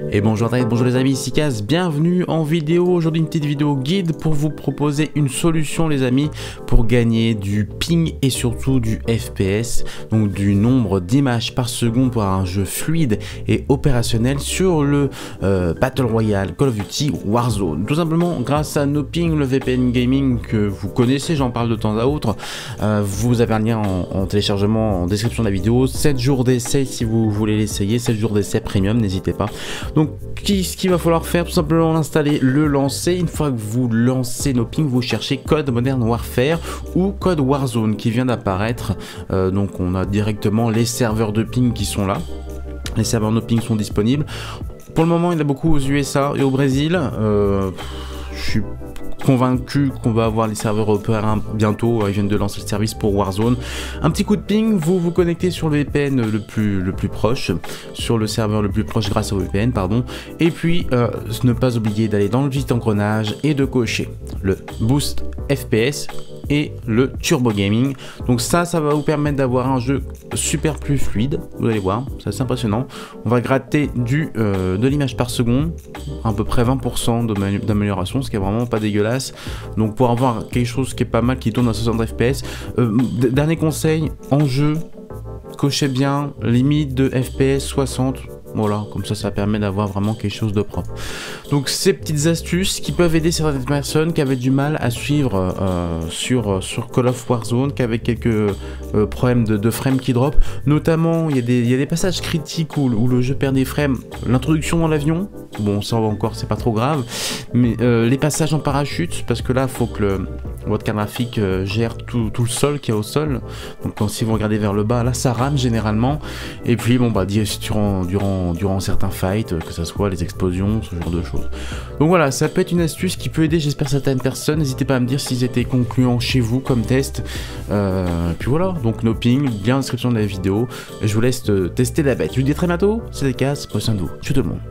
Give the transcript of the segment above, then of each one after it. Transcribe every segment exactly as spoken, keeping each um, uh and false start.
Et bonjour Internet, bonjour les amis, ici Kaz, bienvenue en vidéo. Aujourd'hui une petite vidéo guide pour vous proposer une solution les amis pour gagner du ping et surtout du F P S, donc du nombre d'images par seconde pour un jeu fluide et opérationnel sur le euh, Battle Royale Call of Duty Warzone. Tout simplement grâce à NoPing, le V P N gaming que vous connaissez, j'en parle de temps à autre. Euh, vous avez un lien en, en téléchargement en description de la vidéo, sept jours d'essai si vous voulez l'essayer, sept jours d'essai premium, n'hésitez pas. Donc ce qu'il va falloir faire, tout simplement l'installer, le lancer. Une fois que vous lancez NoPing, vous cherchez Code Modern Warfare ou Code Warzone qui vient d'apparaître. Euh, donc on a directement les serveurs de ping qui sont là. Les serveurs NoPing sont disponibles. Pour le moment il y en a beaucoup aux U S A et au Brésil. Euh, je suis convaincu qu'on va avoir les serveurs européens bientôt. Ils viennent de lancer le service pour Warzone. Un petit coup de ping, vous vous connectez sur le V P N le plus, le plus proche, sur le serveur le plus proche grâce au V P N, pardon. Et puis, euh, ne pas oublier d'aller dans le petit engrenage et de cocher le boost F P S et le turbo gaming. Donc ça, ça va vous permettre d'avoir un jeu super plus fluide. Vous allez voir, c'est assez impressionnant. On va gratter du, euh, de l'image par seconde, à peu près vingt pour cent d'amélioration, ce qui est vraiment pas dégueulasse. Donc pour avoir quelque chose qui est pas mal, qui tourne à soixante F P S. Euh, dernier conseil, en jeu, cochez bien limite de F P S soixante. Voilà, comme ça, ça permet d'avoir vraiment quelque chose de propre. Donc, ces petites astuces qui peuvent aider certaines personnes qui avaient du mal à suivre euh, sur, sur Call of Warzone, qui avaient quelques euh, problèmes de, de frames qui drop. Notamment, il y a des, il y a des passages critiques où, où le jeu perd des frames. L'introduction dans l'avion, bon, ça encore, c'est pas trop grave. Mais euh, les passages en parachute, parce que là, il faut que le, votre carte graphique euh, gère tout, tout le sol qu'il y a au sol. Donc, quand, si vous regardez vers le bas, là, ça rame généralement. Et puis, bon, bah, durant, durant durant certains fights, que ce soit les explosions, ce genre de choses. Donc voilà, ça peut être une astuce qui peut aider, j'espère, certaines personnes. N'hésitez pas à me dire s'ils étaient concluants chez vous comme test. Euh, puis voilà, donc NoPing, bien en description de la vidéo. Je vous laisse tester la bête. Je vous dis à très bientôt, c'était Kaz, prenez soin de vous. Ciao tout le monde.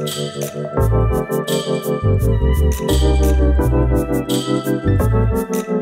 Thank you.